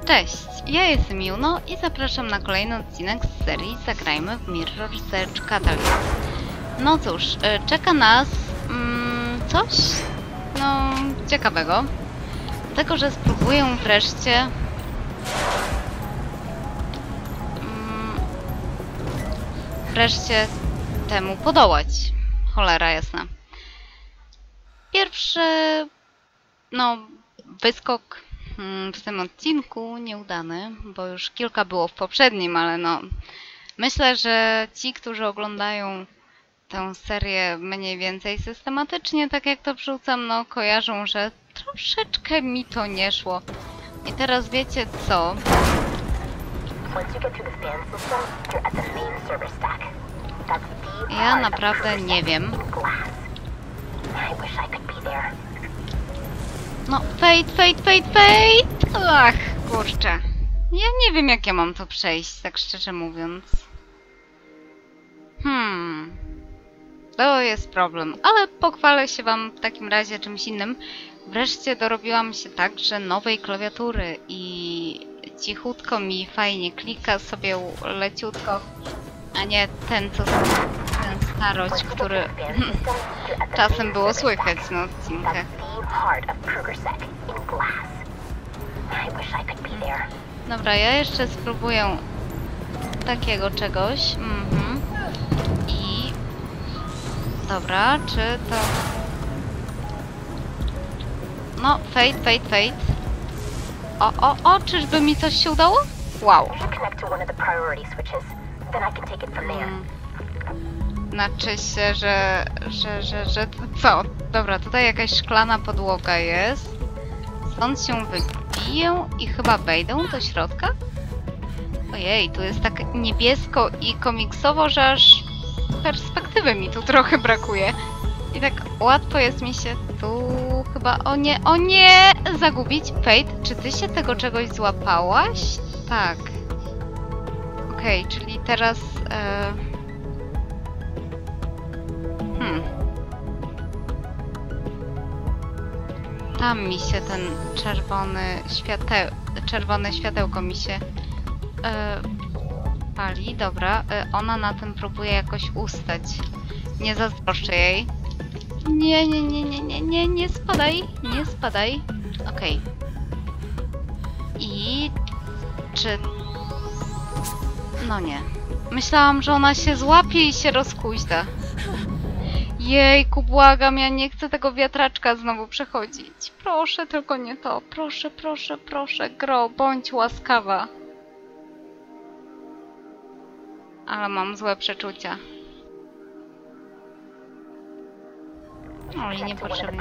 Cześć, ja jestem Juno i zapraszam na kolejny odcinek z serii Zagrajmy w Mirror's Edge Catalyst. No cóż, czeka nas coś ciekawego. Dlatego, że spróbuję wreszcie temu podołać. Cholera jasna. Pierwszy wyskok w tym odcinku nieudany, bo już kilka było w poprzednim, ale myślę, że ci, którzy oglądają tę serię mniej więcej systematycznie, tak jak to wrzucam, kojarzą, że troszeczkę mi to nie szło. I teraz wiecie co? Ja naprawdę nie wiem. Fate! Ach, kurczę. Ja nie wiem, jak ja mam to przejść, tak szczerze mówiąc. To jest problem, ale pochwalę się wam w takim razie czymś innym. Wreszcie dorobiłam się także nowej klawiatury i cichutko mi fajnie klika sobie leciutko, a nie ten starość, który czasem było słychać na odcinkach. Dobra, ja jeszcze spróbuję takiego czegoś. I dobra, czy to... Fate. O, czyżby mi coś się udało? Wow. Znaczy się, że co? Dobra, tutaj jakaś szklana podłoga jest. Stąd się wybiję i chyba wejdę do środka? Ojej, tu jest tak niebiesko i komiksowo, że aż perspektywy mi tu trochę brakuje. I tak łatwo jest mi się tu chyba... O nie! Zagubić. Fate, czy ty się tego czegoś złapałaś? Tak. Okej, czyli teraz... Tam mi się ten czerwone światełko mi się pali. Dobra, ona na tym próbuje jakoś ustać. Nie zazdroszczę jej. Nie spadaj. Okej. I... czy... nie. Myślałam, że ona się złapie i się rozkuźda. Jejku, błagam, ja nie chcę tego wiatraczka znowu przechodzić. Proszę, tylko nie to. Proszę, gro, bądź łaskawa. Ale mam złe przeczucia. I niepotrzebnie.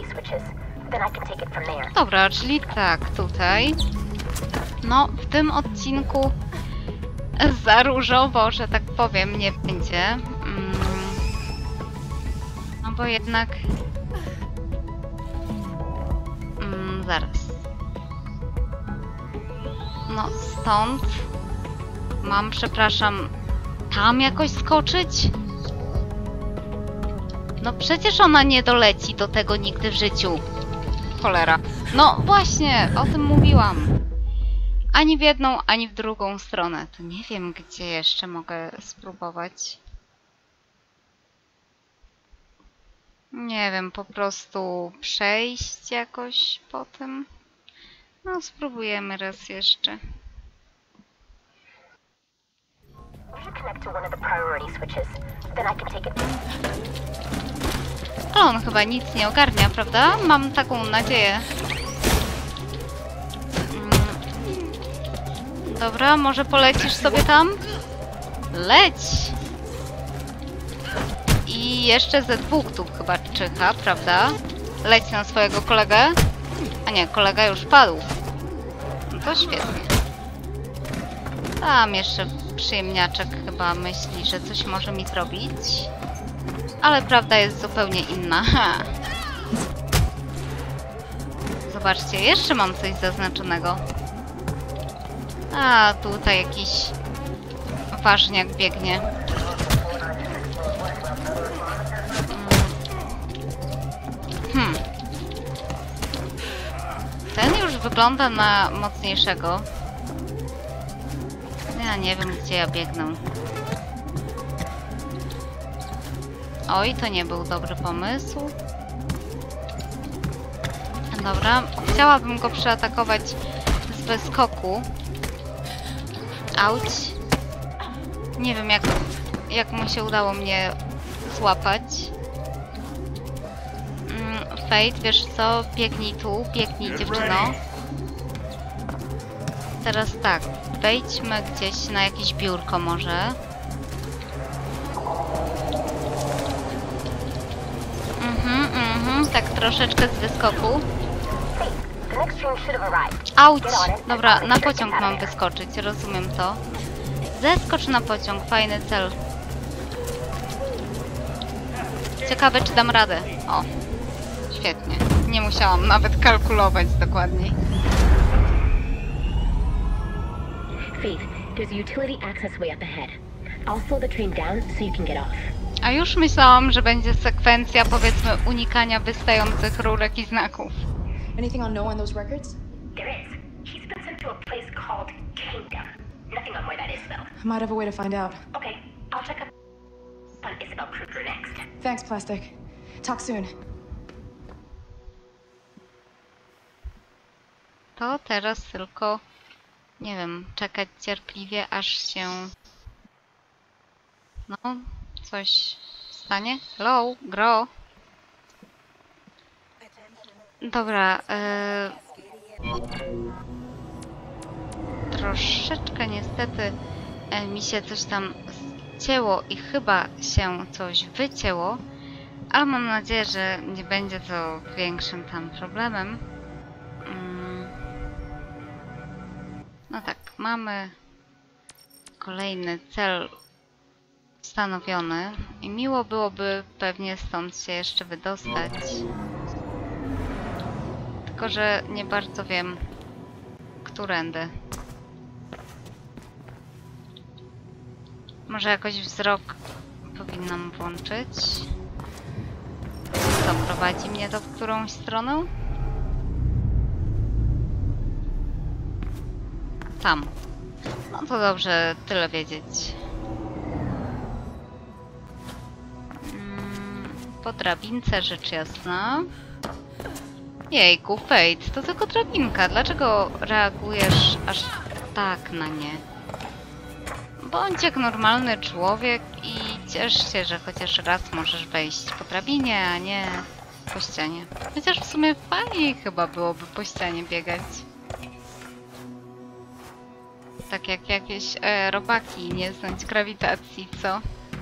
Dobra, czyli tak, tutaj. W tym odcinku za różowo, że tak powiem, nie będzie. Bo jednak... zaraz. Stąd mam, przepraszam, tam jakoś skoczyć? Przecież ona nie doleci do tego nigdy w życiu. Cholera. Właśnie, o tym mówiłam. Ani w jedną, ani w drugą stronę. To nie wiem, gdzie jeszcze mogę spróbować. Nie wiem, po prostu przejść jakoś po tym. Spróbujemy raz jeszcze. On chyba nic nie ogarnia, prawda? Mam taką nadzieję. Dobra, może polecisz sobie tam? Leć! I jeszcze ze dwóch tu chyba czyha, prawda? Leć na swojego kolegę. A nie, kolega już padł. To świetnie. Tam jeszcze przyjemniaczek chyba myśli, że coś może mi zrobić. Ale prawda jest zupełnie inna. Zobaczcie, jeszcze mam coś zaznaczonego. A, tutaj jakiś ważniak biegnie. wygląda na mocniejszego. Ja nie wiem, gdzie ja biegnę. Oj, to nie był dobry pomysł. Dobra, chciałabym go przeatakować z wyskoku. Auć. Nie wiem, jak mu się udało mnie złapać. Fate, wiesz co? Biegnij tu, biegnij, dziewczyno. Teraz tak, wejdźmy gdzieś na jakieś biurko może. Tak troszeczkę z wyskoku. Auć! Dobra, na pociąg mam wyskoczyć, rozumiem to. Zeskocz na pociąg, fajny cel. Ciekawe, czy dam radę. O, świetnie. Nie musiałam nawet kalkulować dokładniej. Faith, there's a utility access way up ahead. I'll slow the train down so you can get off. A już myślałam, że będzie sekwencja, powiedzmy, unikania wystających rurek i znaków. Anything on Noah and those records? There is. He's been sent to a place called Kingdom. Nothing on where that is, though. I might have a way to find out. Okay, I'll check up on Isabel Kruger next. Thanks, Plastic. Talk soon. To teraz tylko, nie wiem, czekać cierpliwie, aż się... No, coś stanie? Hello, Gro? Dobra, troszeczkę niestety mi się coś tam cięło i chyba się coś wycięło, ale mam nadzieję, że nie będzie to większym tam problemem. No tak, mamy kolejny cel stanowiony i miło byłoby pewnie stąd się jeszcze wydostać. Tylko że nie bardzo wiem, którędy. Może jakoś wzrok powinnam włączyć. Co prowadzi mnie to w którąś stronę? Tam. No to dobrze, tyle wiedzieć. Po drabince rzecz jasna. Jejku, Fate, to tylko drabinka. Dlaczego reagujesz aż tak na nie? Bądź jak normalny człowiek i ciesz się, że chociaż raz możesz wejść po drabinie, a nie po ścianie. Chociaż w sumie fajnie chyba byłoby po ścianie biegać. Tak jak jakieś robaki, nie znać grawitacji, co?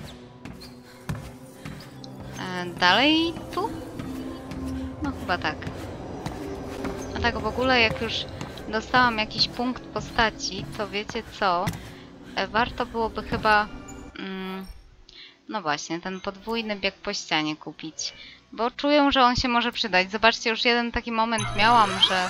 Dalej tu? No chyba tak. A tak w ogóle jak już dostałam jakiś punkt postaci, to wiecie co? Warto byłoby chyba... no właśnie, ten podwójny bieg po ścianie kupić. Bo czuję, że on się może przydać. Zobaczcie, już jeden taki moment miałam,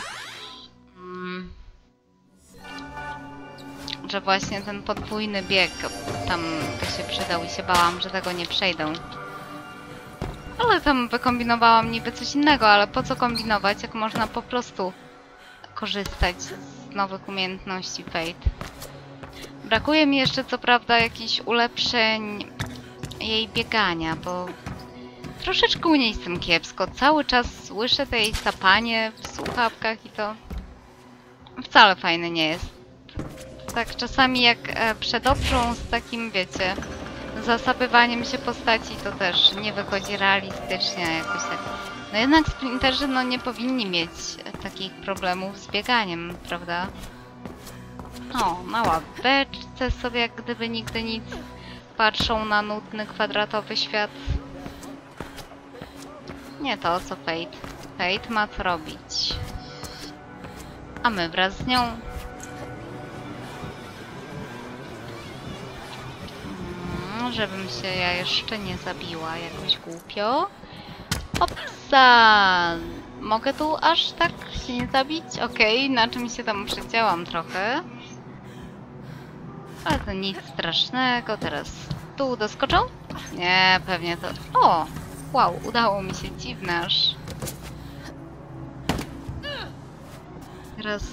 że właśnie ten podwójny bieg tam by się przydał i się bałam, że tego nie przejdę. Ale tam wykombinowałam niby coś innego, ale po co kombinować, jak można po prostu korzystać z nowych umiejętności Fate. Brakuje mi jeszcze co prawda jakichś ulepszeń jej biegania, bo troszeczkę u niej jestem kiepsko. Cały czas słyszę te jej sapanie w słuchawkach i to wcale fajne nie jest. Tak czasami jak przedobrą z takim, wiecie, zasapywaniem się postaci, to też nie wychodzi realistycznie jakoś tak. No jednak sprinterzy no nie powinni mieć takich problemów z bieganiem, prawda? O, mała beczce sobie jak gdyby nigdy nic patrzą na nudny kwadratowy świat. Nie to co Fate. Fate ma co robić. A my wraz z nią. Żebym się ja jeszcze nie zabiła jakoś głupio. Opsa! Mogę tu aż tak się nie zabić? Okej, na czym się tam przecięłam trochę. Ale to nic strasznego. Teraz tu doskoczą? Nie, pewnie to... O! Wow, udało mi się, dziwne aż. Teraz...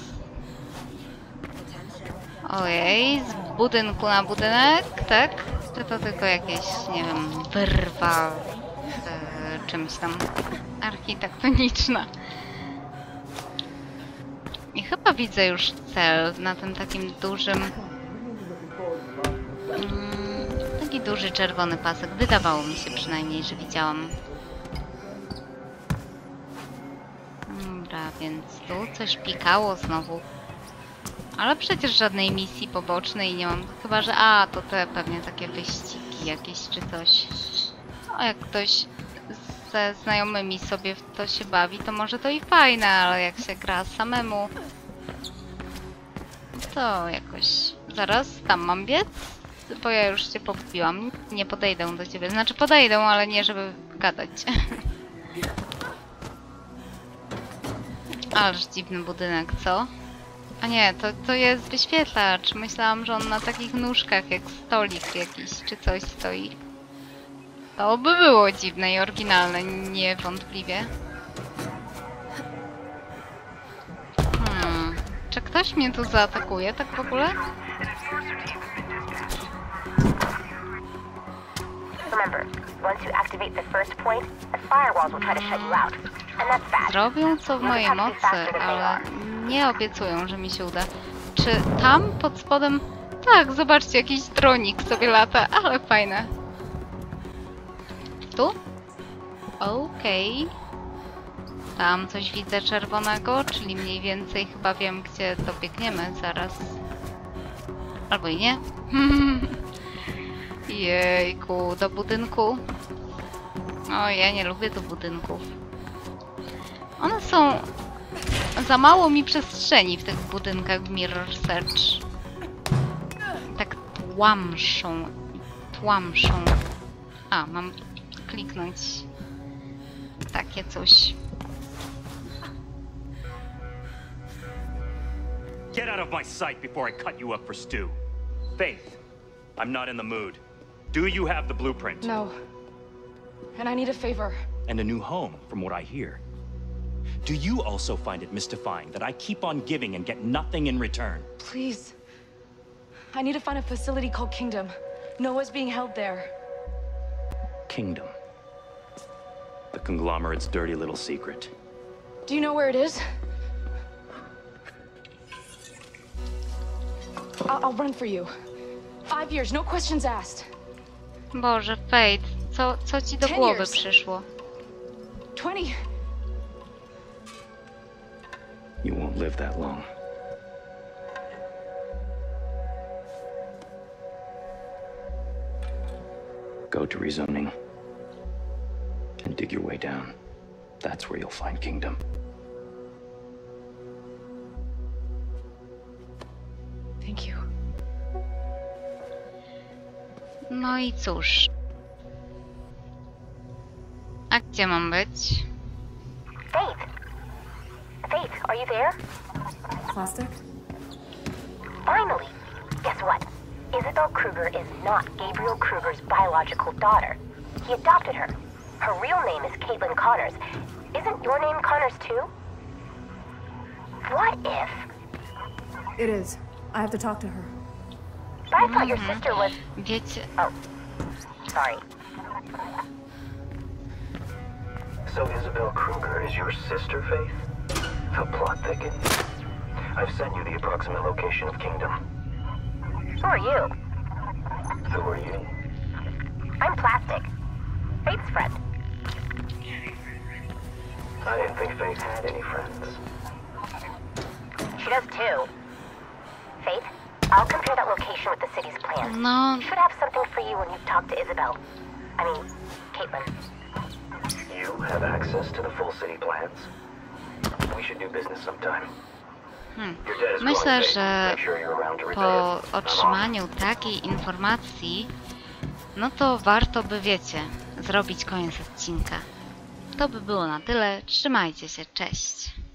Ojej, z budynku na budynek, tak? Czy to tylko jakieś, nie wiem, wyrwa czymś tam architektoniczna? I chyba widzę już cel na tym takim dużym... taki duży czerwony pasek. Wydawało mi się przynajmniej, że widziałam. Dobra, więc tu coś pikało znowu. Ale przecież żadnej misji pobocznej nie mam. Chyba, że... A, to te pewnie takie wyścigi jakieś czy coś. No, jak ktoś ze znajomymi sobie w to się bawi, to może to i fajne, ale jak się gra samemu, to jakoś... Zaraz, tam mam biec? Bo ja już cię pogubiłam. Nie podejdę do ciebie. Znaczy podejdę, ale nie żeby gadać. Ależ dziwny budynek, co? A nie, to jest wyświetlacz. Myślałam, że on na takich nóżkach jak stolik jakiś czy coś stoi. To by było dziwne i oryginalne, niewątpliwie. Czy ktoś mnie tu zaatakuje tak w ogóle? Remember, once you activate the first point, the firewalls will try to shut you out. And that's bad. Zrobią co w mojej mocy, ale nie obiecują, że mi się uda. Czy tam pod spodem... Tak, zobaczcie, jakiś dronik sobie lata, ale fajne. Tu? Okej. Tam coś widzę czerwonego, czyli mniej więcej chyba wiem, gdzie to biegniemy zaraz. Albo i nie. Jejku, do budynku. O, ja nie lubię do budynków. One są... Za mało mi przestrzeni w tych budynkach w Mirror Search. Tak tłamszą. Tłamszą. A, mam kliknąć takie coś. Get out of my sight before I cut you up for stew. Faith, I'm not in the mood. Do you have the blueprint? No. And I need a favor. And a new home, from what I hear. Do you also find it mystifying that I keep on giving and get nothing in return? Please. I need to find a facility called Kingdom. Noah's being held there. Kingdom. The conglomerate's dirty little secret. Do you know where it is? I'll run for you. 5 years, no questions asked. Boże, Faith, co ci do 10 głowy years. przyszło? 20. You won't live that long. Go to rezoning and dig your way down. That's where you'll find Kingdom. Thank you. No i cóż. A gdzie mam być? Faith! Faith, are you there? Plastic? Finally! Guess what? Isabel Kruger is not Gabriel Kruger's biological daughter. He adopted her. Her real name is Caitlin Connors. Isn't your name Connors too? What if... It is. I have to talk to her. But I thought your sister was... Wiecie... Oh. Sorry. So Isabel Kruger is your sister, Faith? The plot thickens. I've sent you the approximate location of Kingdom. Who are you? Who are you? I'm Plastic. Faith's friend. I didn't think Faith had any friends. She does too. Faith, I'll compare that location with the city's plans. No, Should have something for you when you talk to Isabel. I mean, Caitlin. You have access to the full city plans? We should do business sometime. Your dad is myślę, calling, Faith. że Make sure you're around to po retire. I'm off. otrzymaniu takiej informacji, no to warto by, wiecie, zrobić koniec odcinka. To by było na tyle. Trzymajcie się, cześć.